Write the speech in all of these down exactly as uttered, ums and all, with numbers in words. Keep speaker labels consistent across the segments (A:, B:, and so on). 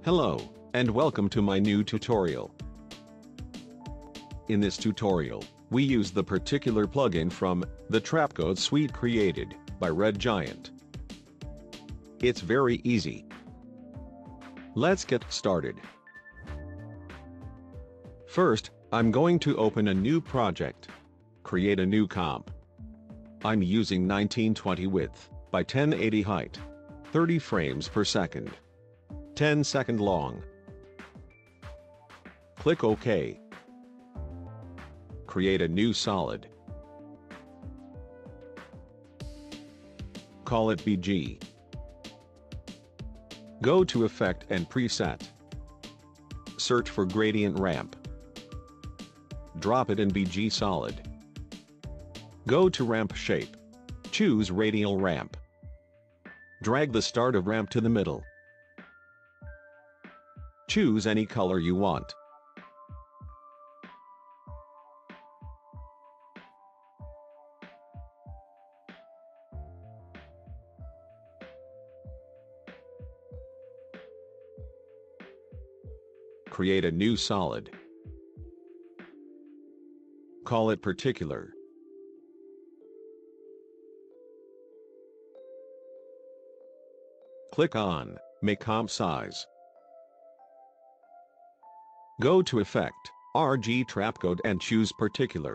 A: Hello, and welcome to my new tutorial. In this tutorial, we use the particular plugin from the Trapcode suite created by Red Giant. It's very easy. Let's get started. First, I'm going to open a new project. Create a new comp. I'm using nineteen twenty width by ten eighty height, thirty frames per second, ten second long. Click OK. Create a new solid. Call it B G. Go to Effect and Preset. Search for Gradient Ramp. Drop it in B G Solid. Go to Ramp Shape. Choose Radial Ramp. Drag the start of ramp to the middle. Choose any color you want. Create a new solid. Call it Particular. Click on Make Comp Size. Go to Effect, R G Trapcode and choose Particular.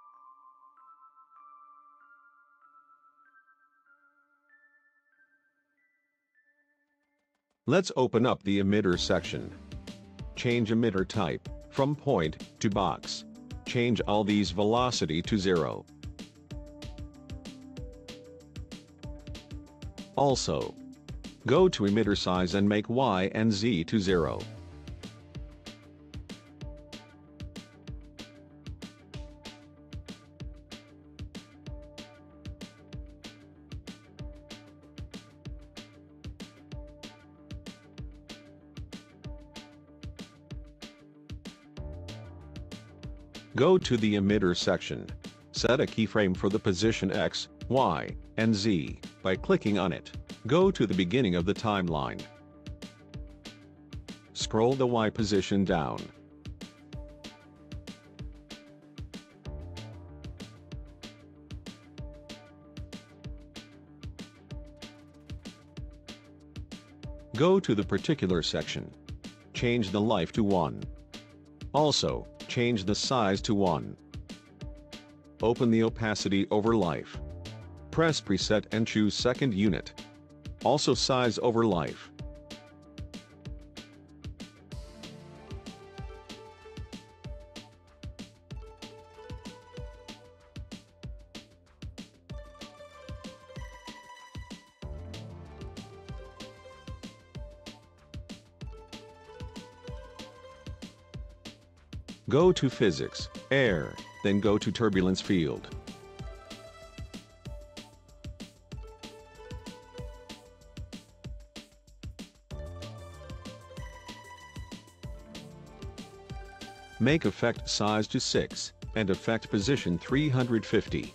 A: Let's open up the emitter section. Change emitter type from point to box. Change all these velocity to zero. Also, go to emitter size and make Y and Z to zero. Go to the emitter section. Set a keyframe for the position X, Y, and Z by clicking on it. Go to the beginning of the timeline. Scroll the Y position down. Go to the Particular section. Change the life to one. Also, change the size to one. Open the opacity over life. Press Preset and choose second unit. Also size over life. Go to Physics, Air, then go to Turbulence Field. Make effect size to six, and effect position three hundred fifty.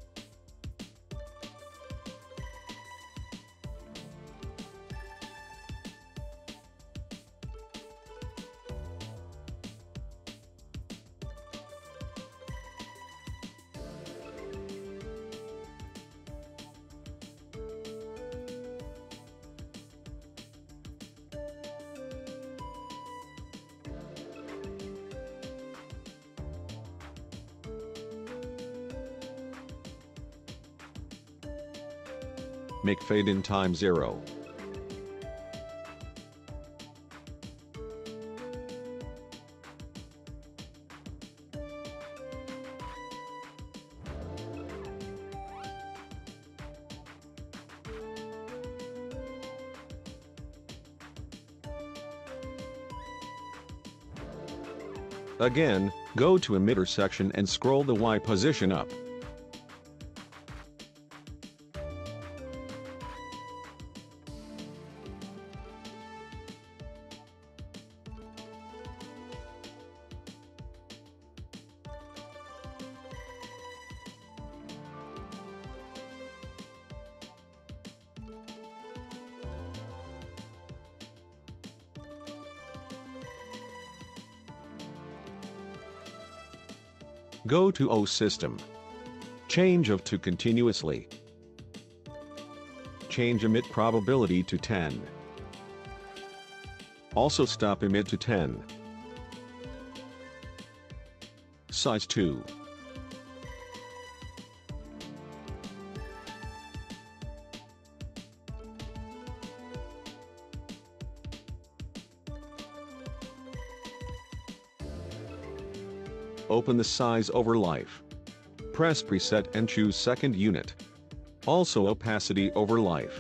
A: Make fade in time zero. Again, go to emitter section and scroll the Y position up. Go to O System. Change of to continuously. Change emit probability to ten. Also stop emit to ten. Size two. Open the size over life. Press preset and choose second unit. Also opacity over life.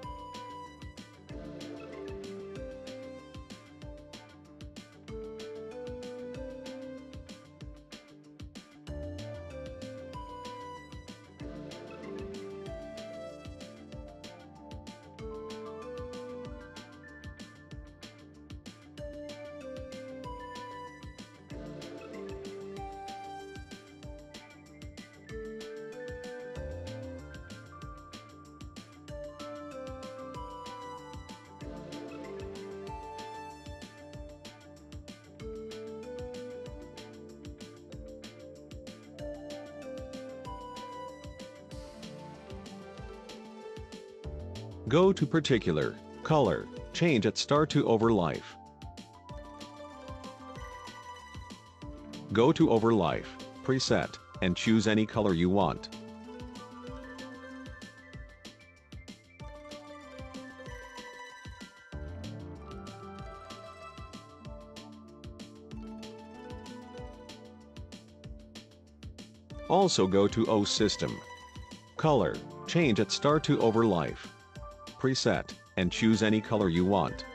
A: Go to Particular, Color, change at Start to Over Life. Go to Over Life, Preset, and choose any color you want. Also go to O System. Color, change at Start to Over Life. Preset, and choose any color you want.